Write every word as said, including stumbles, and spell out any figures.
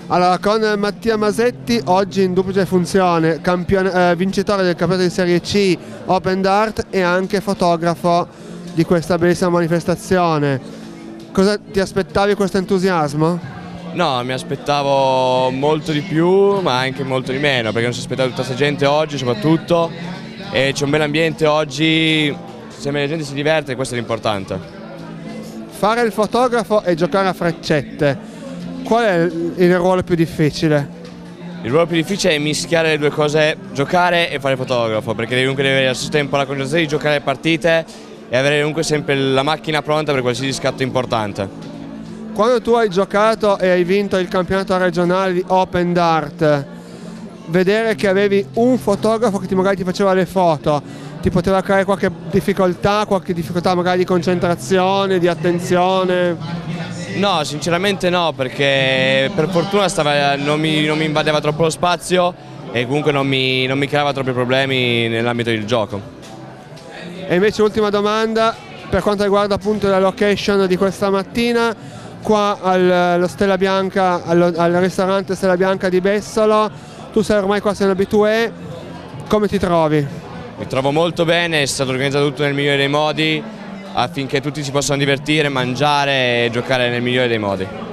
Allora, con Mattia Masetti, oggi in duplice funzione, campione, eh, vincitore del campionato di Serie C Open Dart e anche fotografo di questa bellissima manifestazione. Cosa ti aspettavi questo entusiasmo? No, mi aspettavo molto di più, ma anche molto di meno, perché non si aspettava tutta questa gente oggi soprattutto, e c'è un bel ambiente oggi, sembra che la gente si diverte e questo è l'importante. Fare il fotografo e giocare a freccette, qual è il ruolo più difficile? Il ruolo più difficile è mischiare le due cose, giocare e fare il fotografo, perché devi comunque avere allo stesso tempo la concentrazione di giocare le partite e avere comunque sempre la macchina pronta per qualsiasi scatto importante. Quando tu hai giocato e hai vinto il campionato regionale di Open Dart, vedere che avevi un fotografo che ti magari ti faceva le foto, ti poteva creare qualche difficoltà, qualche difficoltà magari di concentrazione, di attenzione? No, sinceramente no, perché per fortuna stava, non, mi, non mi invadeva troppo lo spazio e comunque non mi, non mi creava troppi problemi nell'ambito del gioco. E invece ultima domanda, per quanto riguarda appunto la location di questa mattina, qua allo Stella Bianca, allo, al ristorante Stella Bianca di Bessolo, tu sei ormai quasi un abitué, come ti trovi? Mi trovo molto bene, è stato organizzato tutto nel migliore dei modi, affinché tutti si possano divertire, mangiare e giocare nel migliore dei modi.